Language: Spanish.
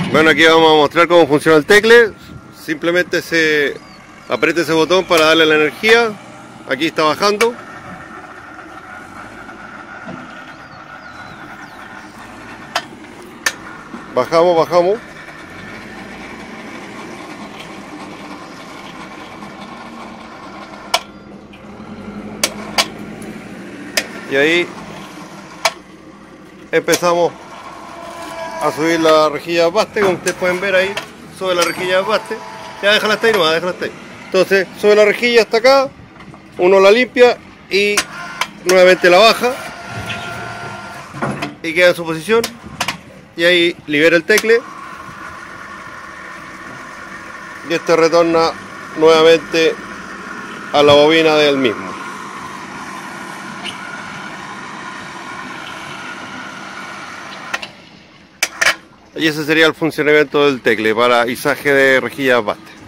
Bueno, aquí vamos a mostrar cómo funciona el tecle. Simplemente se aprieta ese botón para darle la energía. Aquí está bajando. Bajamos. Y ahí empezamos a subir la rejilla de paste. Como ustedes pueden ver ahí, sube la rejilla de paste. Ya déjala hasta ahí nomás, déjala hasta ahí. Entonces sube la rejilla hasta acá, uno la limpia y nuevamente la baja y queda en su posición. Y ahí libera el tecle y este retorna nuevamente a la bobina del mismo. Y ese sería el funcionamiento del tecle para izaje de rejillas de paste.